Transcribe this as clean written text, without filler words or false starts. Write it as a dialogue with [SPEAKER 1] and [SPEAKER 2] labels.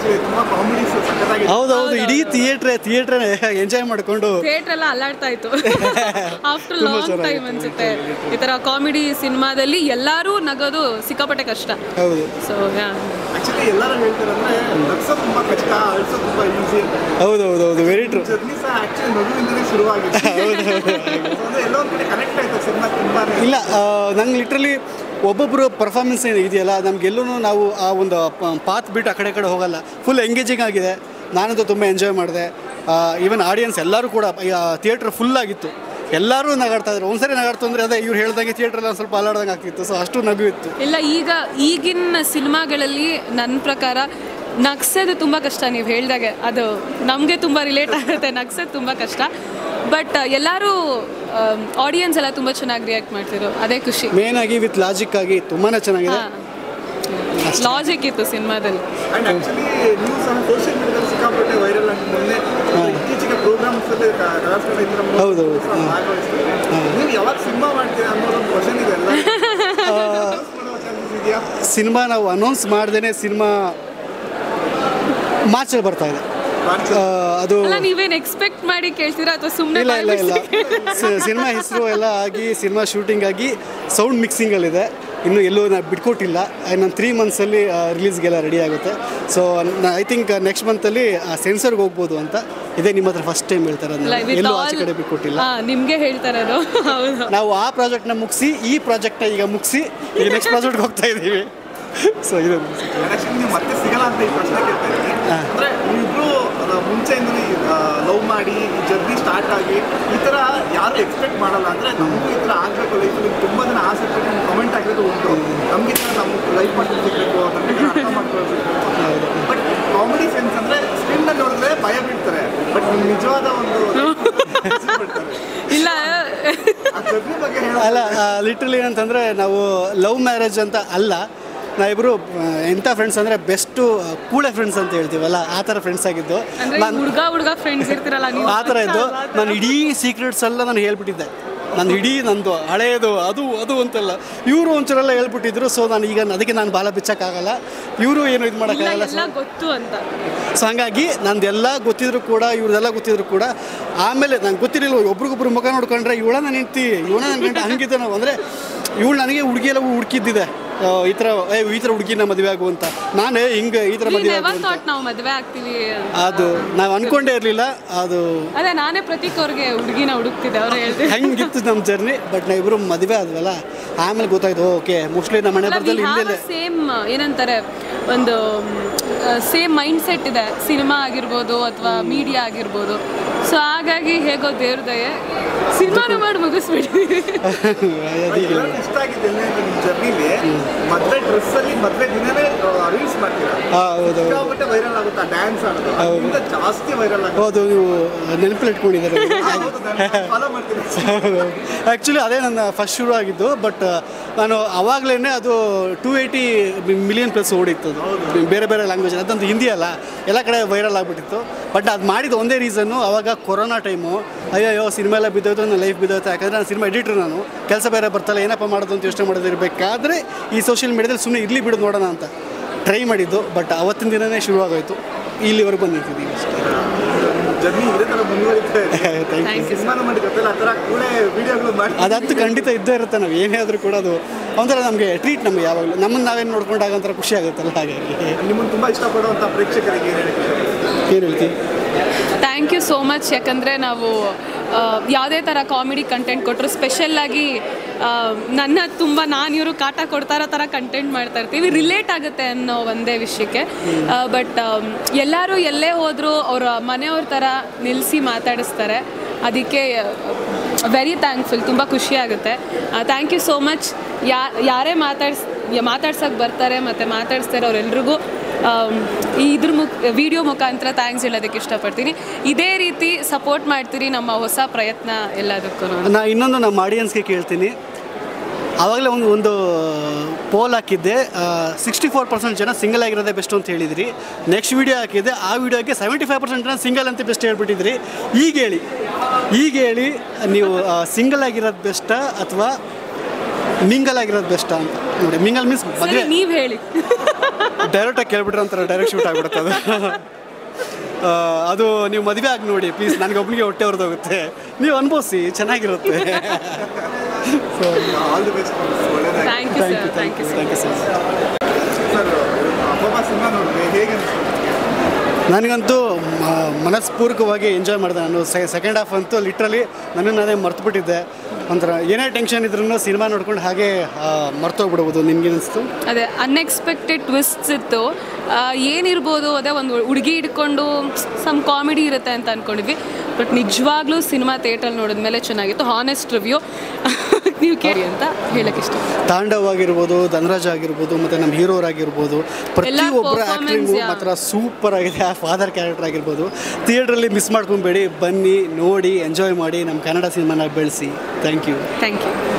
[SPEAKER 1] Actually ತುಂಬಾ comedies ಸಖತ್ತಾಗಿದೆ.
[SPEAKER 2] ಹೌದೌದು, ಇಡೀ ಥಿಯೇಟ್ರ್ ಎಂಜಾಯ್ ಮಾಡಿಕೊಂಡು
[SPEAKER 3] ಥಿಯೇಟರ್ ಎಲ್ಲ ಅಲ್ಲಾಡ್ತಾ ಇತ್ತು ಆಫ್ಟರ್ ಲಾಂಗ್ ಟೈಮ್ ಅನ್ಸುತ್ತೆ. ಈ ತರ ಕಾಮಿಡಿ ಸಿನಿಮಾದಲ್ಲಿ ಎಲ್ಲರೂ ನಗೋದು ಸಿಕ್ಕಾಪಟ್ಟೆ ಕಷ್ಟ.
[SPEAKER 2] ಹೌದು.
[SPEAKER 3] ಸೊ
[SPEAKER 1] ಆಕ್ಚುಲಿ ಎಲ್ಲರೂ ಹೇಳ್ತಾರೆ ಅಂದ್ರೆ ನಗ್ಸೋದು ತುಂಬಾ ಕಷ್ಟ, ಅಳ್ಸೋದು ತುಂಬಾ ಈಸಿ.
[SPEAKER 2] ಹೌದೌದು, ವೆರಿ ಟ್ರೂ.
[SPEAKER 1] ಜರ್ನಿ ಸಹ ಆಕ್ಚುಲಿ ನಗುವಿಂದಲೇ ಶುರುವಾಗಿದೆ. ಅಂದ್ರೆ ಎಲ್ಲೋ ಒಂದು ಕಡೆ ಕನೆಕ್ಟ್ ಆಯ್ತು ಸಿನಿಮಾ ತುಂಬಾ.
[SPEAKER 2] ಇಲ್ಲ, ನಂಗೆ ಲಿಟ್ರಲಿ ಒಬ್ಬೊಬ್ಬರು ಪರ್ಫಾರ್ಮೆನ್ಸ್ ಇದೆಯಲ್ಲ, ನಮಗೆಲ್ಲೂ ನಾವು ಆ ಒಂದು ಪಾತ್ ಬಿಟ್ಟು ಆ ಕಡೆ ಹೋಗಲ್ಲ. ಫುಲ್ ಎಂಗೇಜಿಂಗ್ ಆಗಿದೆ. ನಾನಂತೂ ತುಂಬ ಎಂಜಾಯ್ ಮಾಡಿದೆ. ಈವನ್ ಆಡಿಯನ್ಸ್ ಎಲ್ಲರೂ ಕೂಡ ಥಿಯೇಟ್ರ್ ಫುಲ್ ಆಗಿತ್ತು. ಎಲ್ಲರೂ ನಗಾಡ್ತಾ ಇದ್ರು. ಒಂದ್ಸರಿ ನಗಾಡ್ತು ಅಂದರೆ ಅದೇ ಇವ್ರು ಹೇಳ್ದಂಗೆ ಥಿಯೇಟ್ರಲ್ಲಿ ಒಂದು ಸ್ವಲ್ಪ ಅಲ್ಲಾಡ್ದಂಗೆ ಆಗ್ತಿತ್ತು. ಸೊ ಅಷ್ಟು ನಗು ಇತ್ತು.
[SPEAKER 3] ಇಲ್ಲ, ಈಗಿನ ಸಿನಿಮಾಗಳಲ್ಲಿ ನನ್ನ ಪ್ರಕಾರ ನಗ್ಸೋದು ತುಂಬ ಕಷ್ಟ. ನೀವು ಹೇಳ್ದಾಗೆ ಅದು ನಮಗೆ ತುಂಬ ರಿಲೇಟ್ ಆಗುತ್ತೆ. ನಗ್ಸೋದು ತುಂಬ ಕಷ್ಟ. ಬಟ್ ಎಲ್ಲರೂ ಆಡಿಯನ್ಸ್ ಎಲ್ಲ ತುಂಬ ಚೆನ್ನಾಗಿ ರಿಯಾಕ್ಟ್ ಮಾಡ್ತಿದ್ರು, ಅದೇ ಖುಷಿ.
[SPEAKER 2] ಮೇನ್ ಆಗಿ ವಿತ್ ಲಾಜಿಕ್ ಆಗಿ ತುಂಬಾ ಚೆನ್ನಾಗಿದೆ.
[SPEAKER 3] ಲಾಜಿಕ್ ಇತ್ತು ಸಿನಿಮಾದಲ್ಲಿ.
[SPEAKER 1] ಅಂಡ್ ಆಕ್ಚುಲಿ ನೀವು ಸಹ ಸೋಷಿಯಲ್ ಮೀಡಿಯಾದಲ್ಲಿ ಸಿಕ್ಕಾಪಟ್ಟೆ ವೈರಲ್ ಆಗಿ ಮೊನ್ನೆ ಇತ್ತೀಚೆಗೆ ಪ್ರೋಗ್ರಾಮ್ಸ್ ಅಲ್ಲಿ
[SPEAKER 2] ಹೌದು.
[SPEAKER 1] ನೀವು ಯಾವಾಗ ಸಿನಿಮಾ ಮಾಡ್ತೀರಾ ಅನ್ನೋದೊಂದು ಕ್ವಶನ್ ಇದೆ ಎಲ್ಲ.
[SPEAKER 2] ಸಿನಿಮಾ ನಾವು ಅನೌನ್ಸ್ ಮಾಡ್ದೇನೆ ಸಿನಿಮಾ ಮಾರ್ಚಲ್ಲಿ ಬರ್ತಾ ಇದೆ. ಅದು
[SPEAKER 3] ನೀವೇನು ಎಕ್ಸ್ಪೆಕ್ಟ್ ಮಾಡಿ ಕೇಳ್ತೀರಾ ಅಥವಾ ಸುಮ್ಮನೆ?
[SPEAKER 2] ಇಲ್ಲ, ಸಿನಿಮಾ ಹೆಸರು ಎಲ್ಲ ಆಗಿ ಸಿನಿಮಾ ಶೂಟಿಂಗ್ ಆಗಿ ಸೌಂಡ್ ಮಿಕ್ಸಿಂಗಲ್ಲಿದೆ. ಇನ್ನೂ ಎಲ್ಲೂ ನಾನು ಬಿಟ್ಕೊಟ್ಟಿಲ್ಲ. ನಾನು 3 ಮಂತ್ಸಲ್ಲಿ ರಿಲೀಸ್ಗೆಲ್ಲ ರೆಡಿ ಆಗುತ್ತೆ. ಸೊ ಐ ಥಿಂಕ್ ನೆಕ್ಸ್ಟ್ ಮಂತಲ್ಲಿ ಸೆನ್ಸರ್ಗೆ ಹೋಗ್ಬೋದು ಅಂತ. ಇದೇ ನಿಮ್ಮ ಹತ್ರ ಫಸ್ಟ್ ಟೈಮ್ ಹೇಳ್ತಾರೆ. ಎಲ್ಲೂ ಆಚೆ ಕಡೆ ಬಿಟ್ಕೊಟ್ಟಿಲ್ಲ.
[SPEAKER 3] ನಿಮಗೆ ಹೇಳ್ತಾರೆ
[SPEAKER 2] ನಾವು ಆ ಪ್ರಾಜೆಕ್ಟ್ನ ಮುಗಿಸಿ ಈ ಪ್ರಾಜೆಕ್ಟ್ನ ಈಗ ಮುಗಿಸಿ ಈಗ ನೆಕ್ಸ್ಟ್ ಪ್ರಾಜೆಕ್ಟ್ಗೆ ಹೋಗ್ತಾ ಇದ್ದೀವಿ. ಸೊ ಇದು
[SPEAKER 1] ನೀವು ಮತ್ತೆ ಸಿಗಲ್ಲ ಅಂತ ಈ ಪ್ರಶ್ನೆ ಕೇಳ್ತಾ ಇದ್ದೀನಿ. ಅಂದರೆ ನೀವಿಬ್ರು ಮುಂಚೆಯಿಂದಲೇ ಲವ್ ಮಾಡಿ ಈ ಜರ್ನಿ ಸ್ಟಾರ್ಟ್ ಆಗಿ ಈ ಥರ ಯಾರು ಎಕ್ಸ್ಪೆಕ್ಟ್ ಮಾಡಲ್ಲ. ಅಂದರೆ ನಮಗೂ ಈ ಥರ ಆಗಬೇಕು ಲೈಫಲ್ಲಿ ತುಂಬ ಜನ ಆಸೆ ಪಟ್ಟು ಕಮೆಂಟ್ ಆಗಿರೋದು ಉಂಟು. ನಮಗೆ ಈ ಥರ ನಮ್ಮ ಲೈಫ್ ಪಾರ್ಟ್ನರ್ ಸಿಗಬೇಕು, ನಮಗೆ ಅರ್ಥ ಮಾಡ್ಕೊಳ್ಬೇಕು. ಬಟ್ ಕಾಮಿಡಿ ಸೆನ್ಸ್ ಅಂದರೆ ಸ್ಕ್ರೀನಲ್ಲಿ ನೋಡಿದ್ರೆ ಭಯ ಬೀಳ್ತಾರೆ. ಬಟ್ ನಿಮ್ಗೆ ನಿಜವಾದ ಒಂದು
[SPEAKER 3] ಇಲ್ಲ
[SPEAKER 1] ಆ ಜರ್ನಿ ಬಗ್ಗೆ
[SPEAKER 2] ಅಲ್ಲ, ಲಿಟ್ರಲಿ ಏನಂತಂದರೆ ನಾವು ಲವ್ ಮ್ಯಾರೇಜ್ ಅಂತ ಅಲ್ಲ. ನಾವಿಬ್ಬರು ಎಂಥ ಫ್ರೆಂಡ್ಸ್ ಅಂದರೆ ಬೆಸ್ಟು ಕೂಳೆ ಫ್ರೆಂಡ್ಸ್ ಅಂತ ಹೇಳ್ತೀವಲ್ಲ, ಆ ಥರ ಫ್ರೆಂಡ್ಸ್ ಆಗಿದ್ದು.
[SPEAKER 3] ಹುಡುಗ ಫ್ರೆಂಡ್ಸ್ ಇರ್ತಿರಲ್ಲ ನೀವು,
[SPEAKER 2] ಆ ಥರ ಇದ್ದು ನಾನು ಇಡೀ ಸೀಕ್ರೆಟ್ಸ್ ಎಲ್ಲ ನಾನು ಹೇಳ್ಬಿಟ್ಟಿದ್ದೆ. ನಾನು ಇಡೀ ನಂದು ಹಳೆಯದು ಅದು ಅಂತೆಲ್ಲ ಇವರು ಒಂಚೂರೆಲ್ಲ ಹೇಳ್ಬಿಟ್ಟಿದ್ರು. ಸೊ ನಾನು ಈಗ ಅದಕ್ಕೆ ನಾನು ಬಾಲ ಬಿಚ್ಚಕ್ಕಾಗಲ್ಲ, ಇವರು ಏನು ಇದು ಮಾಡೋಕ್ಕಾಗಲ್ಲ
[SPEAKER 3] ಗೊತ್ತು ಅಂತ.
[SPEAKER 2] ಸೊ ಹಾಗಾಗಿ ನಂದೆಲ್ಲ ಗೊತ್ತಿದ್ರು ಕೂಡ ಇವ್ರದೆಲ್ಲ ಗೊತ್ತಿದ್ರು ಕೂಡ ಆಮೇಲೆ ನಂಗೆ ಗೊತ್ತಿರಲಿಲ್ಲ. ಒಬ್ರಿಗೊಬ್ರು ಮುಖ ನೋಡ್ಕೊಂಡ್ರೆ ಇವಳ ನಾನು ಹೆಂಡ್ತಿ, ಇವಳ ನನ್ನ ಗಂಟೆ ಹಂಗಿದ್ದೆ ನಾವು. ಅಂದರೆ ಇವಳು ನನಗೆ ಹುಡುಗಿಯೆಲ್ಲ ಹುಡುಕಿದ್ದಿದೆ, ಈ ಥರ ಹುಡುಗಿನ ಮದುವೆ ಆಗು ಅಂತ. ನಾನೇ ಹಿಂಗೆ ಈ ಥರ ಮದುವೆ
[SPEAKER 3] ನಾವು ಮದುವೆ ಆಗ್ತೀವಿ
[SPEAKER 2] ಅದು ನಾವು ಅನ್ಕೊಂಡೇ ಇರಲಿಲ್ಲ. ಅದು
[SPEAKER 3] ಅದೇ ನಾನೇ ಪ್ರತೀಕ್ ಅವ್ರಿಗೆ ಹುಡುಗಿನ ಹುಡುಕ್ತಿದ್ದೆ, ಅವ್ರು ಹೇಳ್ತಿದ್ದೆ.
[SPEAKER 2] ಹಂಗಿತ್ತು ನಮ್ಮ ಜರ್ನಿ. ಬಟ್ ನಾವಿಬ್ಬರು ಮದುವೆ ಆದ್ವಲ್ಲ, ಆಮೇಲೆ ಗೊತ್ತಾಯ್ತು ಓಕೆ ಮೋಸ್ಟ್ಲಿ ನಮ್ಮ ಮನೆ ಬರದಲ್ಲಿ ಹಿಂದೆ
[SPEAKER 3] ಸೇಮ್ ಏನಂತಾರೆ ಒಂದು ಸೇಮ್ ಮೈಂಡ್ ಸೆಟ್ ಇದೆ, ಸಿನಿಮಾ ಆಗಿರ್ಬೋದು ಅಥವಾ ಮೀಡಿಯಾ ಆಗಿರ್ಬೋದು. ಸೊ ಹಾಗಾಗಿ ಹೇಗೋ ದೇವ್ರ ದಯೆ ಸಿನಿಮಾನ ಮಾಡಿ ಮುಗಿಸ್ಬಿಟ್ಟಿದ್ದೀವಿ.
[SPEAKER 1] ಇಷ್ಟ ಆಗಿದೆ ನಿಮ್ಮ ಜರ್ನಿಲಿ ಮದುವೆ ಡ್ರೆಸ್ಸಲ್ಲಿ ಮದುವೆ ದಿನವೇ ರೀಲ್ಸ್ ಮಾಡ್ತೀರಾ, ಸಿಕ್ಕಾಪಟ್ಟೆ ವೈರಲ್ ಆಗುತ್ತೆ. ಡ್ಯಾನ್ಸ್ ಆಡೋದು ಅದರಿಂದ ಜಾಸ್ತಿ ವೈರಲ್ ಆಗುತ್ತೆ.
[SPEAKER 2] ಹೌದು, ನೀವು ನೆನಪಲ್ಲಿ ಇಟ್ಕೊಂಡಿದ್ದಾರೆ.
[SPEAKER 1] ಫಾಲೋ ಮಾಡ್ತೀನಿ.
[SPEAKER 2] ಆ್ಯಕ್ಚುಲಿ ಅದೇ ನನ್ನ ಫಸ್ಟ್ ಶುರು ಆಗಿದ್ದು. ಬಟ್ ನಾನು ಆವಾಗಲೇ ಅದು 280 ಮಿಲಿಯನ್ ಪ್ಲಸ್ ಓಡಿತ್ತು. ಅದು ಬೇರೆ ಬೇರೆ ಲ್ಯಾಂಗ್ವೇಜ್, ಅದಂತೂ ಹಿಂದಿ ಅಲ್ಲ, ಎಲ್ಲ ಕಡೆ ವೈರಲ್ ಆಗಿಬಿಟ್ಟಿತ್ತು. ಬಟ್ ಅದು ಮಾಡಿದ ಒಂದೇ ರೀಸನ್ನು, ಅವಾಗ ಕೊರೋನಾ ಟೈಮು. ಅಯ್ಯೋ ಸಿನಿಮಾ ಎಲ್ಲ ಬಿದ್ದೋಯ್ತು, ನನ್ನ ಲೈಫ್ ಬಿದ್ದೋಯ್ತು. ಯಾಕಂದರೆ ನಾನು ಸಿನಿಮಾ ಎಡಿಟ್ರು, ನಾನು ಕೆಲಸ ಬೇರೆ ಬರ್ತಲ್ಲ, ಏನಪ್ಪ ಮಾಡೋದು ಅಂತ ಯೋಚನೆ ಮಾಡೋದಿರಬೇಕಾದ್ರೆ ಈ ಸೋಷಿಯಲ್ ಮೀಡಿಯಾದಲ್ಲಿ ಸುಮ್ಮನೆ ಇರಲಿ ಬಿಡೋದು ನೋಡೋಣ ಅಂತ ಟ್ರೈ ಮಾಡಿದ್ದು. ಬಟ್ ಅವತ್ತಿನ ದಿನವೇ ಶುರುವಾಗೋಯ್ತು, ಇಲ್ಲಿವರೆಗೂ ಬಂದಿದ್ದೀವಿ ಅಷ್ಟೇ.
[SPEAKER 1] ಜರ್ನಿ ಇದೇ ಥರ ಮುಂದುವರಿತಾ ಇದೆ. ಸಿನಿಮಾನ ಮಾಡಿ ಗೊತ್ತಿಲ್ಲ, ಆ ಥರ ಕೂಡ ವಿಡಿಯೋಗಳು ಮಾಡಿ
[SPEAKER 2] ಅದಂತೂ ಖಂಡಿತ ಇದ್ದೇ ಇರುತ್ತೆ. ನಾವು ಏನೇ ಆದರೂ ಕೂಡ ಅದು ಒಂಥರ ನಮಗೆ ಟ್ರೀಟ್. ನಮಗೆ ಯಾವಾಗಲೂ ನಮ್ಮನ್ನು ನಾವೇನು ನೋಡ್ಕೊಂಡಾಗ ಒಂಥರ ಖುಷಿ ಆಗುತ್ತಲ್ಲ. ಹಾಗಾಗಿ
[SPEAKER 1] ನಿಮ್ಮನ್ನು ತುಂಬ ಇಷ್ಟಪಡುವಂಥ ಪ್ರೇಕ್ಷಕರಿಗೆ
[SPEAKER 2] ಏನು ಹೇಳ್ತೀವಿ?
[SPEAKER 3] Thank you so much. ಯಾಕಂದರೆ ನಾವು ಯಾವುದೇ ಥರ ಕಾಮಿಡಿ ಕಂಟೆಂಟ್ ಕೊಟ್ಟರು, ಸ್ಪೆಷಲ್ಲಾಗಿ ನನ್ನ ತುಂಬ ಇವರು ಕಾಟ ಕೊಡ್ತಾರೋ ಥರ ಕಂಟೆಂಟ್ ಮಾಡ್ತಾ ಇರ್ತೀವಿ, ರಿಲೇಟ್ ಆಗುತ್ತೆ ಅನ್ನೋ ಒಂದೇ ವಿಷಯಕ್ಕೆ. ಬಟ್ ಎಲ್ಲರೂ ಎಲ್ಲೇ ಹೋದರೂ ಅವರ ಮನೆಯವ್ರ ಥರ ನಿಲ್ಲಿಸಿ ಮಾತಾಡಿಸ್ತಾರೆ. ಅದಕ್ಕೆ ವೆರಿ ಥ್ಯಾಂಕ್ಫುಲ್, ತುಂಬ ಖುಷಿಯಾಗುತ್ತೆ. Thank you so much. ಯಾರೇ ಮಾತಾಡ್ಸೋಕ್ಕೆ ಬರ್ತಾರೆ ಮತ್ತು ಮಾತಾಡಿಸ್ತಾರೆ ಅವರೆಲ್ರಿಗೂ ಇದ್ರ ವಿಡಿಯೋ ಮುಖಾಂತರ ಥ್ಯಾಂಕ್ಸ್ ಹೇಳೋದಕ್ಕೆ ಇಷ್ಟಪಡ್ತೀನಿ. ಇದೇ ರೀತಿ ಸಪೋರ್ಟ್ ಮಾಡ್ತೀರಿ ನಮ್ಮ ಹೊಸ ಪ್ರಯತ್ನ ಎಲ್ಲದಕ್ಕೂ.
[SPEAKER 2] ನಾನು ಇನ್ನೊಂದು ನಮ್ಮ ಆಡಿಯನ್ಸ್ಗೆ ಕೇಳ್ತೀನಿ. ಆವಾಗಲೇ ಒಂದು ಪೋಲ್ ಹಾಕಿದ್ದೆ, 64% ಜನ ಸಿಂಗಲ್ ಆಗಿರೋದೇ ಬೆಸ್ಟ್ ಅಂತ ಹೇಳಿದ್ರಿ. ನೆಕ್ಸ್ಟ್ ವೀಡಿಯೋ ಹಾಕಿದ್ದೆ, ಆ ವಿಡಿಯೋಗೆ 75% ಜನ ಸಿಂಗಲ್ ಅಂತ ಬೆಸ್ಟ್ ಹೇಳ್ಬಿಟ್ಟಿದ್ರಿ. ಈಗ ಹೇಳಿ ನೀವು ಸಿಂಗಲ್ ಆಗಿರೋದು ಬೆಸ್ಟಾ ಅಥವಾ ಮಿಂಗಲ್ ಆಗಿರೋದು ಬೆಸ್ಟಾ ಅಂತ ನೋಡಿ. ಮಿಂಗಲ್ ಮೀನ್ಸ್ ಮದುವೆ.
[SPEAKER 3] ನೀವು ಹೇಳಿ.
[SPEAKER 2] ಡೈರೆಕ್ಟಾಗಿ ಕೇಳ್ಬಿಟ್ರೆ ಒಂಥರ ಡೈರೆಕ್ಟ್ ಶೂಟ್ ಆಗಿಬಿಡುತ್ತೆ ಅದು. ಅದು ನೀವು ಮದುವೆ ಆಗಿ ನೋಡಿ ಪ್ಲೀಸ್, ನನಗೊಬ್ಬನಿಗೆ ಹೊಟ್ಟೆ ಹೊರದೋಗುತ್ತೆ, ನೀವು ಅನುಭವಿಸಿ, ಚೆನ್ನಾಗಿರುತ್ತೆ.
[SPEAKER 1] ಆಲ್ ದಿ ಬೆಸ್ಟ್, ಒಳ್ಳೆಯದಾಗಿ.
[SPEAKER 3] Thank you sir, thank you
[SPEAKER 2] thank you sir.
[SPEAKER 1] Sir ಅಬ್ಬಬ್ಬ ಸಿನಿಮಾ ನೋಡಿದ್ರೆ ಹೇಗೆ ಅನಿಸ್ತು?
[SPEAKER 2] ನನಗಂತೂ ಮನಸ್ಪೂರ್ವಕವಾಗಿ ಎಂಜಾಯ್ ಮಾಡಿದೆ. ನಾನು ಸೆಕೆಂಡ್ ಹಾಫ್ ಅಂತೂ ಲಿಟ್ರಲಿ ನನ್ನನ್ನು ನಾನೇ ಮರ್ತುಬಿಟ್ಟಿದ್ದೆ. ಒಂಥರ ಏನೇ ಟೆನ್ಷನ್ ಇದ್ರೂ ಸಿನಿಮಾ ನೋಡ್ಕೊಂಡು ಹಾಗೆ ಮರ್ತೋಗ್ಬಿಡ್ಬೋದು. ನಿಮ್ಗೇನಿಸ್ತು?
[SPEAKER 3] ಅದೇ ಅನ್ಎಕ್ಸ್ಪೆಕ್ಟೆಡ್ ಟ್ವಿಸ್ಟ್ಸ್ ಇತ್ತು. ಏನಿರ್ಬೋದು, ಅದೇ ಒಂದು ಹುಡುಗಿ ಹಿಡ್ಕೊಂಡು ಸಮ್ ಕಾಮಿಡಿ ಇರುತ್ತೆ ಅಂತ ಅಂದ್ಕೊಂಡಿದ್ವಿ. ಬಟ್ ನಿಜವಾಗ್ಲೂ ಸಿನಿಮಾ ಥಿಯೇಟ್ರಲ್ಲಿ ನೋಡಿದ್ಮೇಲೆ ಚೆನ್ನಾಗಿತ್ತು. ಹಾನೆಸ್ಟ್ ರಿವ್ಯೂ ನೀವು ಕೇಳಿ ಅಂತ ಹೇಳಕ್ಕೆ ಇಷ್ಟ.
[SPEAKER 2] ತಾಂಡವ್ ಆಗಿರ್ಬೋದು, ಧನರಾಜ್ ಆಗಿರ್ಬೋದು, ಮತ್ತು ನಮ್ಮ ಹೀರೋರಾಗಿರ್ಬೋದು, ಪ್ರತಿಯೊಬ್ಬರ ಆ್ಯಕ್ಟಿಂಗು ಮಾತ್ರ ಸೂಪರ್ ಆಗಿದೆ. ಆ ಫಾದರ್ ಕ್ಯಾರೆಕ್ಟರ್ ಆಗಿರ್ಬೋದು ಥಿಯೇಟ್ರಲ್ಲಿ ಮಿಸ್ ಮಾಡ್ಕೊಬೇಡಿ, ಬನ್ನಿ ನೋಡಿ ಎಂಜಾಯ್ ಮಾಡಿ, ನಮ್ಮ ಕನ್ನಡ ಸಿನಿಮಾನ ಬೆಳೆಸಿ. Thank you.